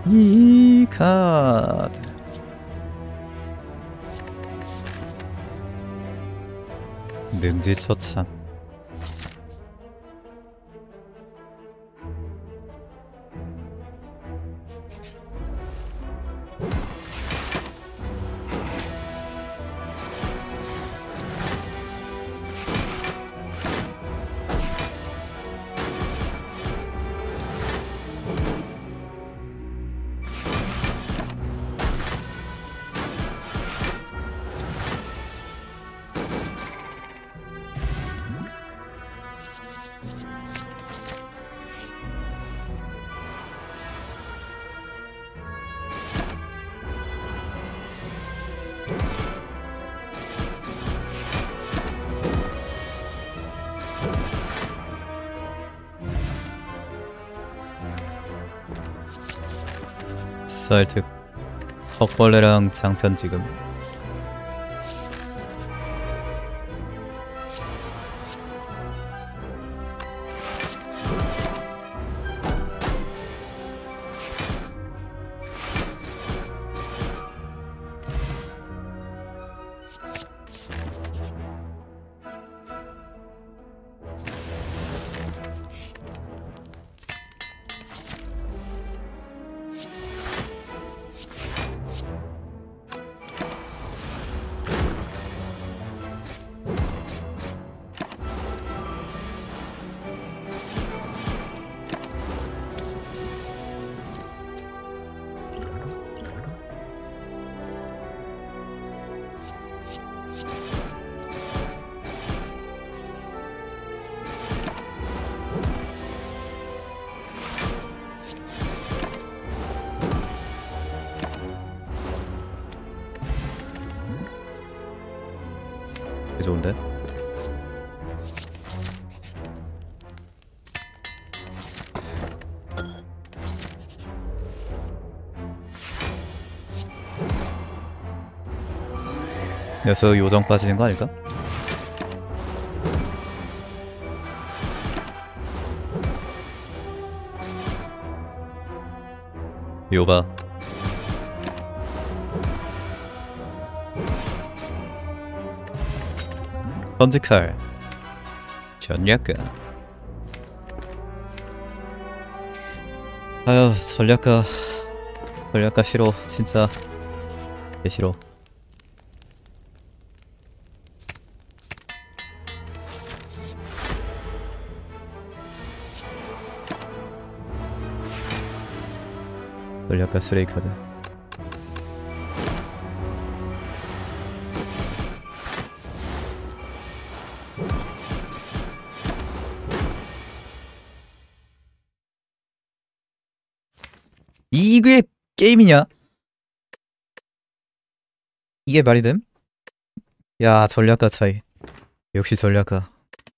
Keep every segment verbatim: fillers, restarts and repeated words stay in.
이 카드 능지처참. 쌀특 턱벌레랑 장편 지금. 좋은데? 녀석 요정 빠지는 거 아닐까? 요봐. 번지칼 전략가. 아유 전략가 전략가 싫어 진짜 개 싫어. 전략가 쓰레기 카드. 이게 게임이냐? 이게 말이 됨? 야 전략가 차이. 역시 전략가.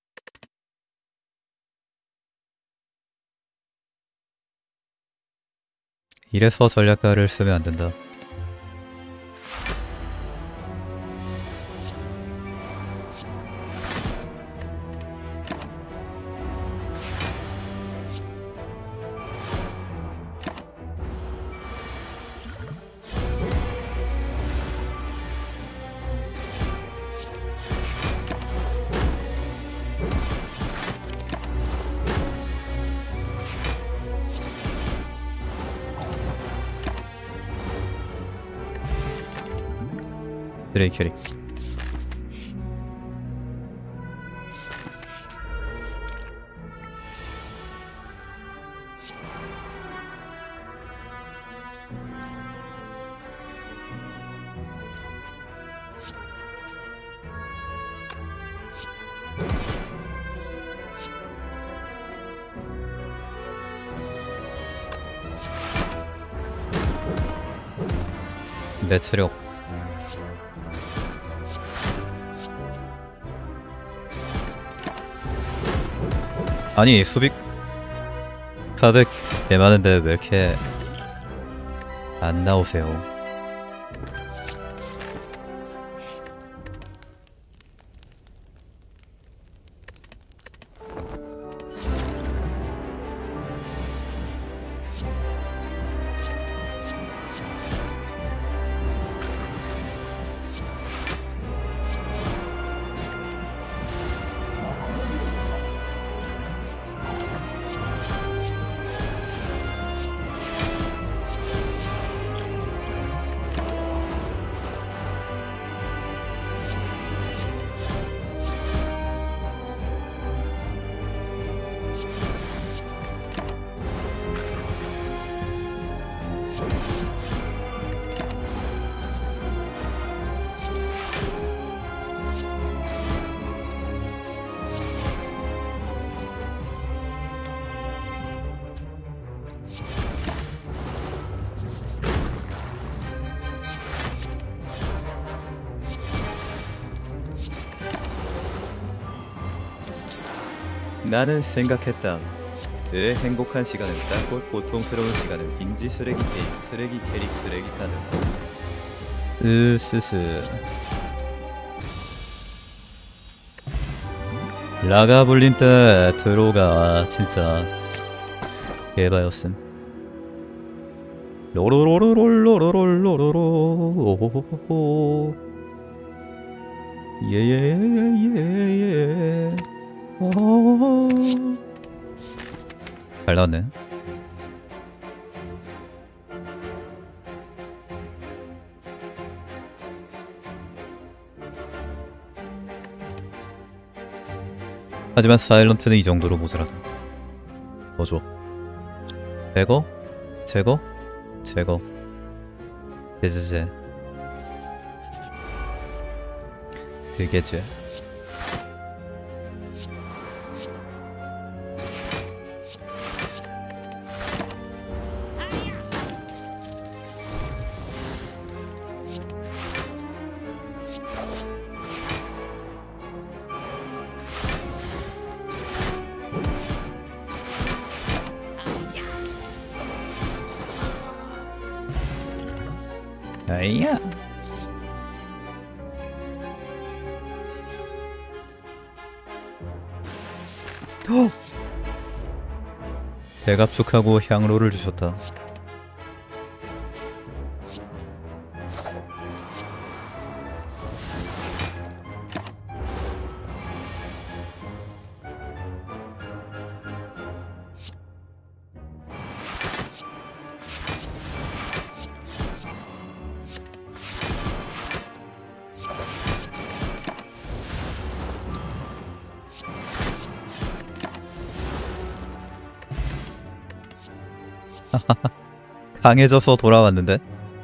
이래서 전략가를 쓰면 안 된다. 드레이 캐릭. 내 체력 아니 수비 카드 개 많은데 왜 이렇게 안 나오세요? 나는 생각했다. 내 행복한 시간은 짧고 고통스러운 시간은 빈지 쓰레기 게임, 쓰레기 캐릭, 쓰레기 카드. 으스스. 라가 불린 때 들어가. 진짜 개바였음. 로로로로로로로로로로. 오호호호호. 예예예예예. 오. 잘 나왔네. 하지만 사일런트는 이 정도로 모자라다. 더 줘. 제거? 제거? 제거. 제제제. 되게제. 아이야. 어! 대갑축하고 향로를 주셨다. 강해져서 돌아왔는데?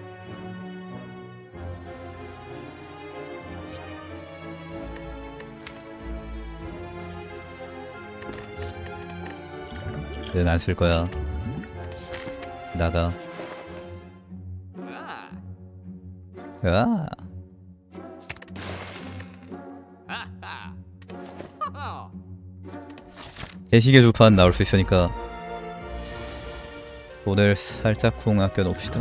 는 안 쓸 거야. 나가. 아. 대시계 주판 나올 수 있으니까 오늘 살짝 궁 아껴 놓읍시다.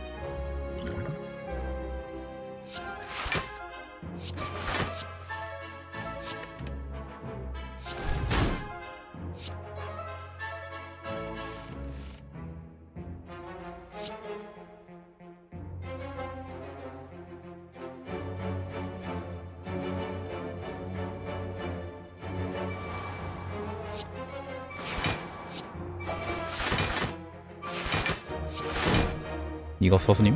이거 서수님?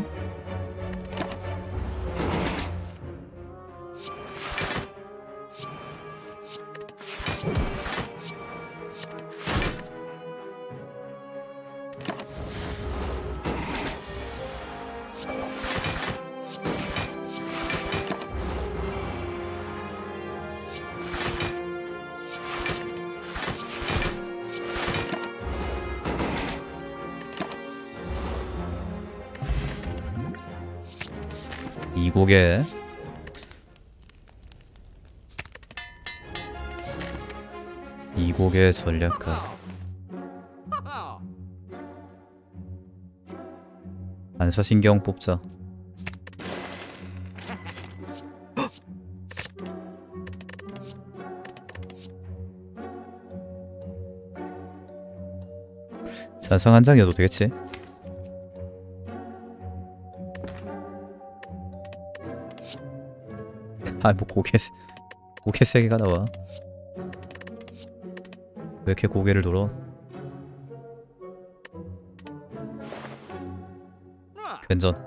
이 곡에 이 곡의 전략가 반사신경 뽑자. 잔상 한 장이어도 되겠지? 아, 뭐 고개 고개 세 개가 나와. 왜 이렇게 고개를 돌어? 괜전.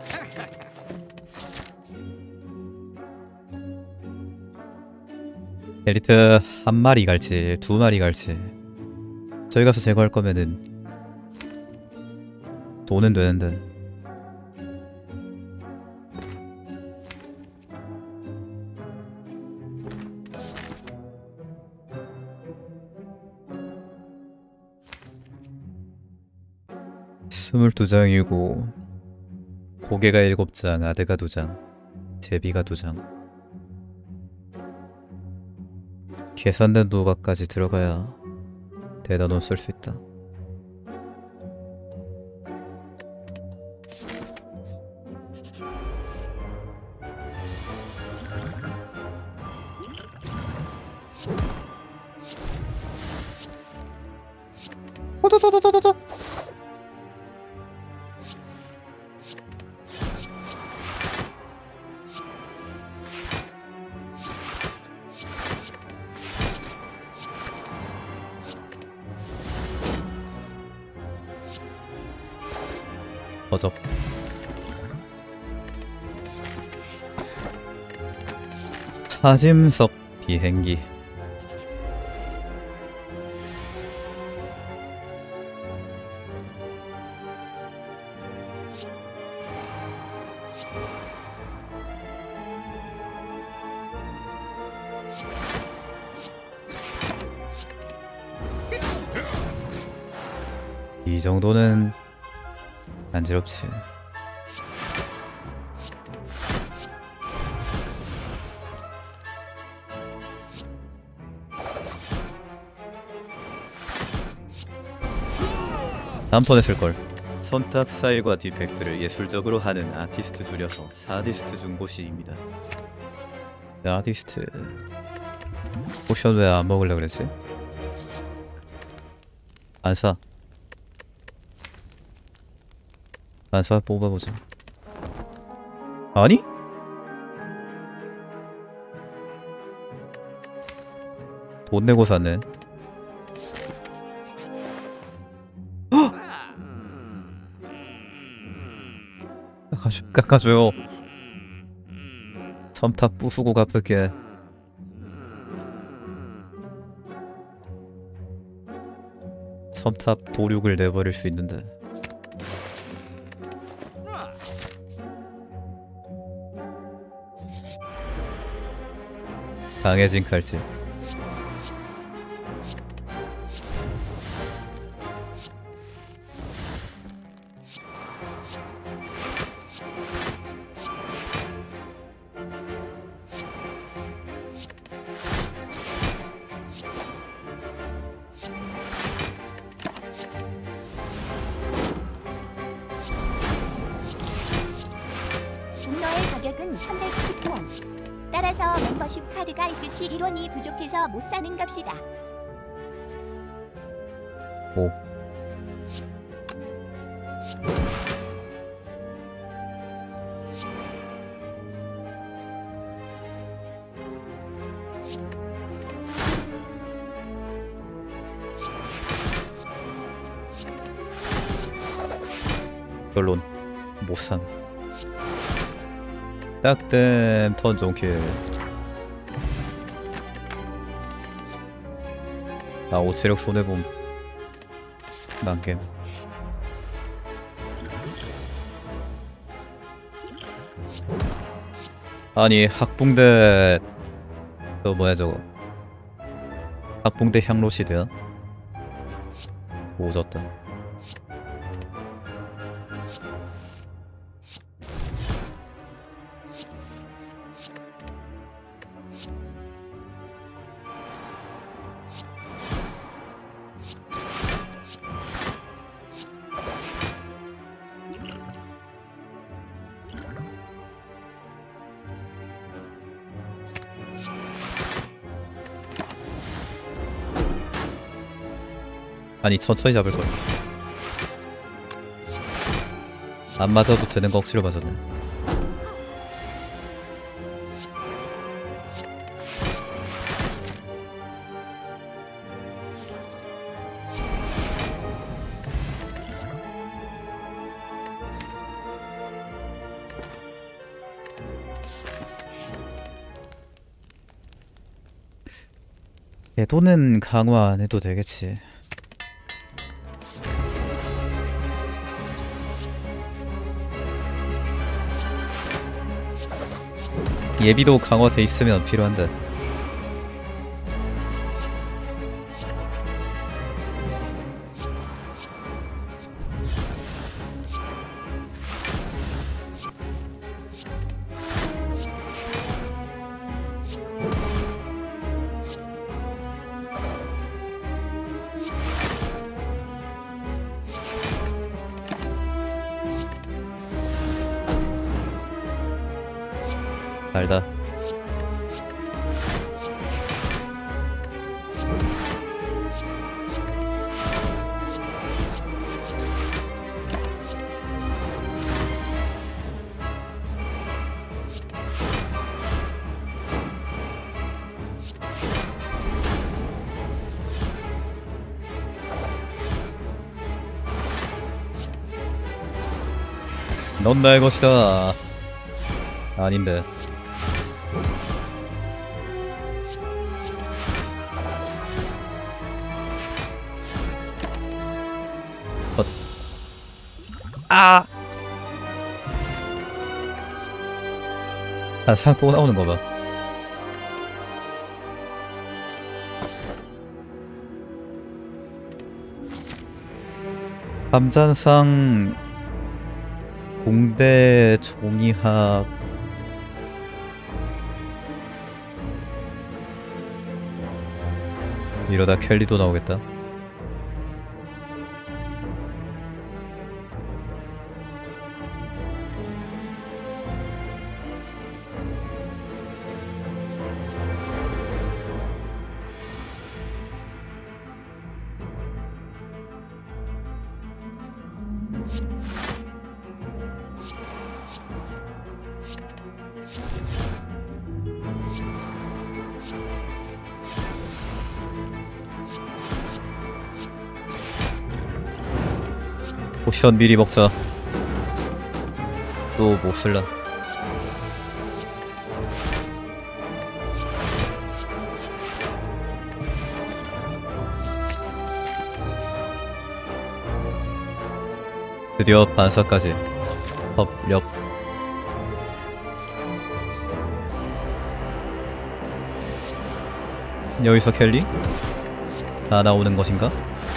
엘리트 한 마리 갈지 두 마리 갈지 저기 가서 제거할 거면은 돈은 되는데 스물두 장이고 고개가 일곱 장, 아드가 두 장, 제비가 두 장. 계산된 도박까지 들어가야 대단원 쓸 수 있다. 호도도도도도도. 버접. 하짐석 비행기. 이 정도는 간지럽지. 다음번에 쓸걸. 선탑 스타일과 디펙트를 예술적으로 하는 아티스트 줄여서 사디스트 중고시입니다. 아티스트 포션 왜 안 먹으려고 그랬지? 안 사. 안 사. 뽑아보자. 아니? 돈 내고 샀네. 깎아줘, 깎아줘요. 첨탑 부수고 갚을게. 첨탑 도륙을 내버릴 수 있는데. 강해진 칼집. 분노의 가격은 삼백구십구 원. 따라서 멤버십 카드가 있을 시 일 원이 부족해서 못 사는 값이다. 오. 결론 못삼. 딱댐 턴종킬. 나 오체력 손해봄. 난겜. 아니 학붕대 저 뭐야 저거. 학붕대 향로시드야? 오졌다. 아니 천천히 잡을걸. 안 맞아도 되는 거 억지로 맞았네. 궤도는 강화 안 해도 되겠지. 예비도 강화돼 있으면 필요한데. 달다. 넌 나의 것이다. 아닌데. 어. 아! 아, 상 또 나오는 거 봐. 감잔상 공대 종이학 이러다 켈리도 나오겠다. 포션 미리 먹자. 또 못 쓸라. 드디어 반사까지. 협력. 여기서 켈리? 다 나오는 것인가?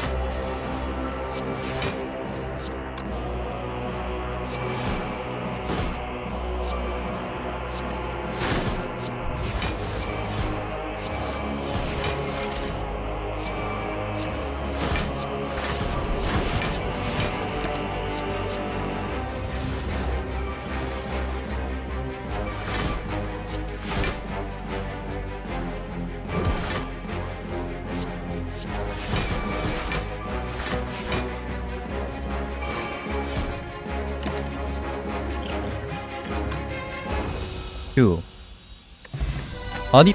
휴. 아니.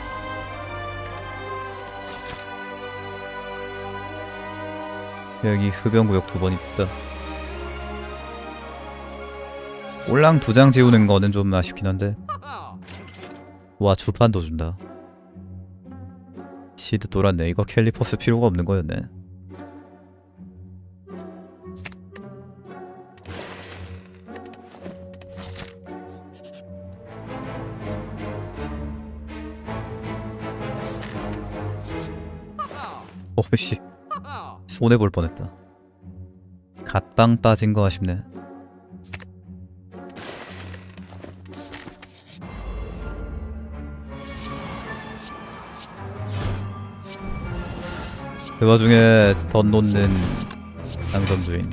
여기 흡연구역 두 번 있다. 올랑 두 장 지우는 거는 좀 아쉽긴 한데. 와, 주판도 준다. 시드 돌았네. 이거 캘리퍼스 필요가 없는 거였네. 어이씨, 손해볼 뻔했다. 갓빵 빠진 거 아쉽네. 그 와중에 덧 놓는 당선주인.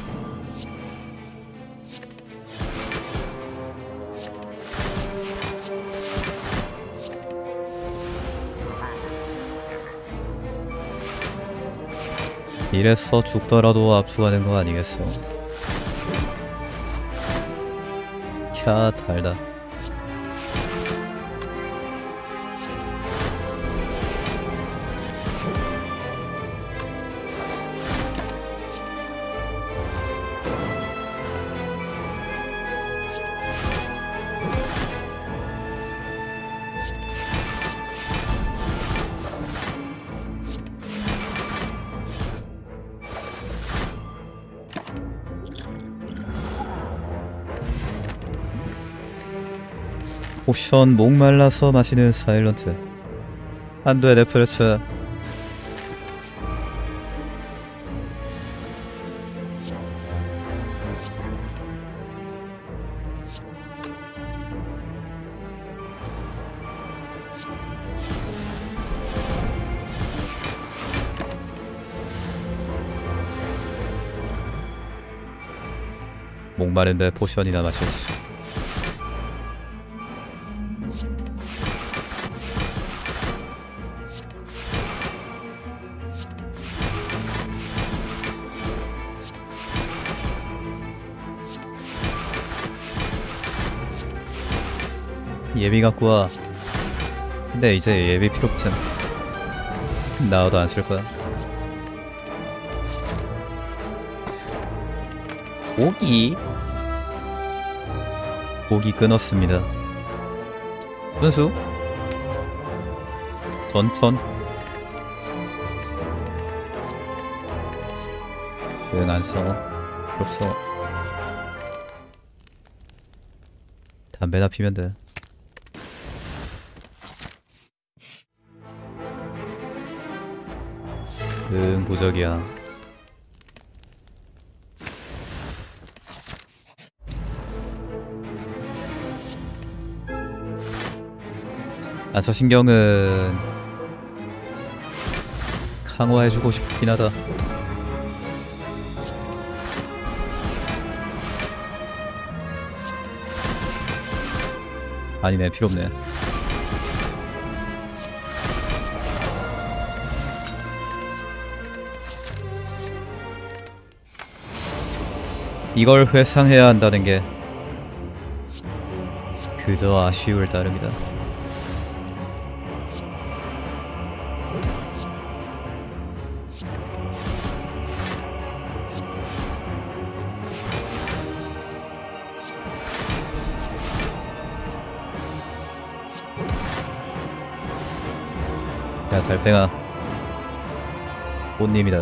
이래서 죽더라도 압축하는 거 아니겠어. 캬, 달다. 포션 목말라서 마시는 사일런트. 안돼, 네프레츠. 목마른데 포션이나 마실수. 예비 갖고 와. 근데 이제 예비 필요 없음. 나와도 안 쓸 거야. 고기? 고기 끊었습니다. 분수? 전천? 응, 안 써. 필요 없어. 담배나 피면 돼. 응, 무적이야. 아, 저 신경은 강화해주고 싶긴 하다. 아니네, 필요 없네. 이걸 회상해야 한다는 게 그저 아쉬울 따름이다. 야, 달팽아, 꽃님이다.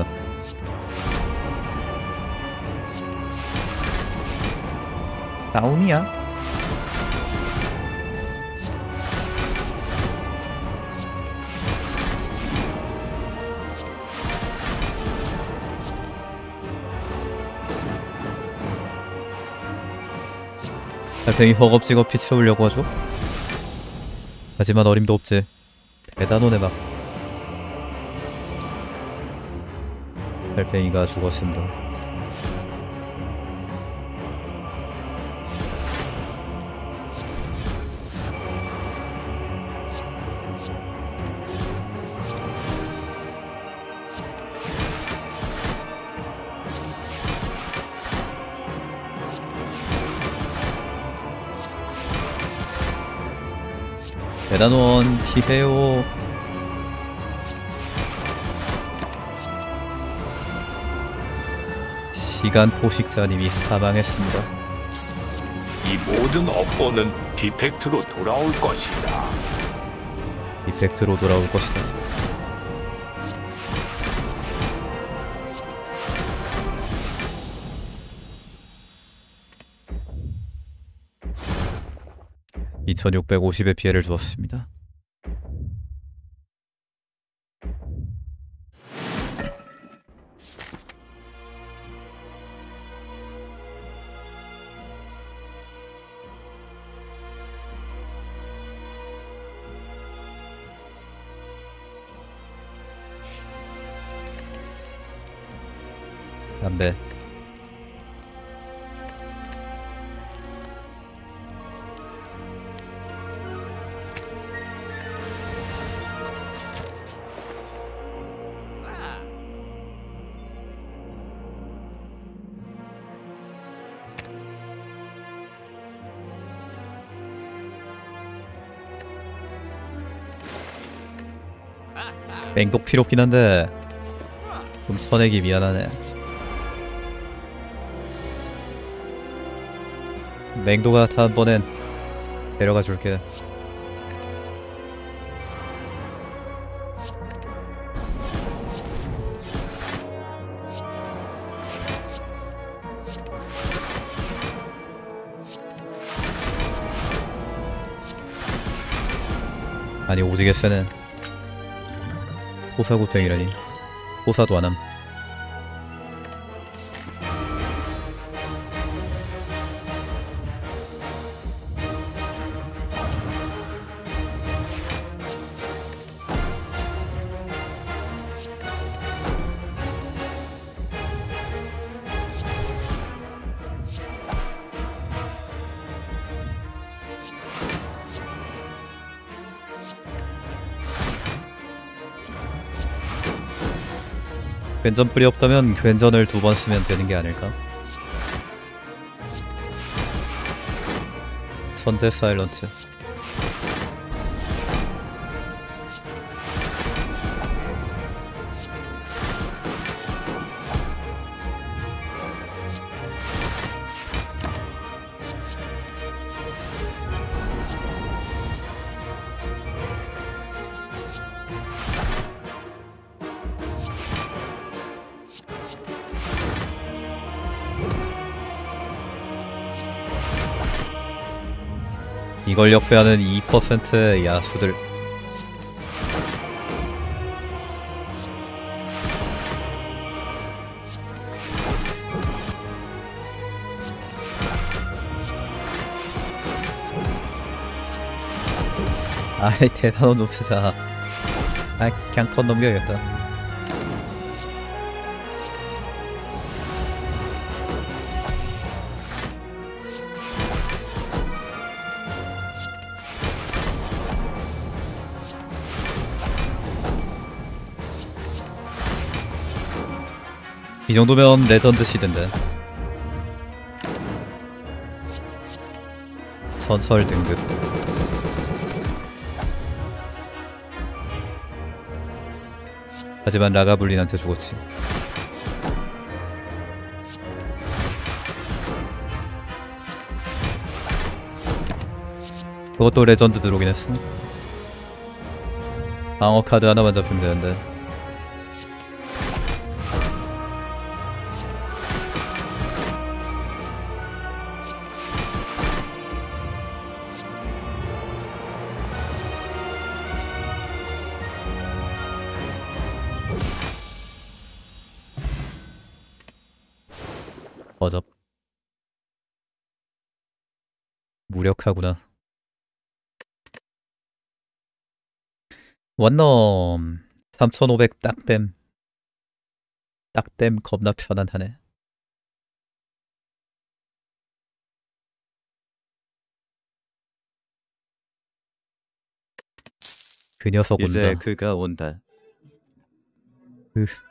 나옴이야? 달팽이 허겁지겁 피 채우려고 하죠? 하지만 어림도 없지. 대단원에 막 달팽이가 죽었습니다. 대단원 피해요. 시간 포식자님이 사망했습니다. 이 모든 업보는 디펙트로 돌아올 것이다. 디펙트로 돌아올 것이다. 이천육백오십의 피해를 주었습니다. 담배. 맹독 필요 없긴 한데 좀 쳐내기 미안하네. 맹도가 다음번엔 데려가 줄게. 아니, 오지게 세네. 호사구팽이라니. 호사도 안함. 괜전 뿌리 없다면 괜전을 두 번 쓰면 되는 게 아닐까? 선제 사일런트. 이걸 역배하는 이 퍼센트의 야수들. 아이 대단한 놈 쓰자. 아 그냥 턴 넘겨야겠다. 이 정도면 레전드 시드인데. 전설 등급. 하지만 라가블린한테 죽었지. 그것도 레전드 들어오긴 했어. 방어 카드 하나만 잡히면 되는데. 어접. 무력하구나. 원넘 삼천오백 딱댐. 딱댐 겁나 편안하네. 그 녀석 온다. 이제 그가 온다. 으.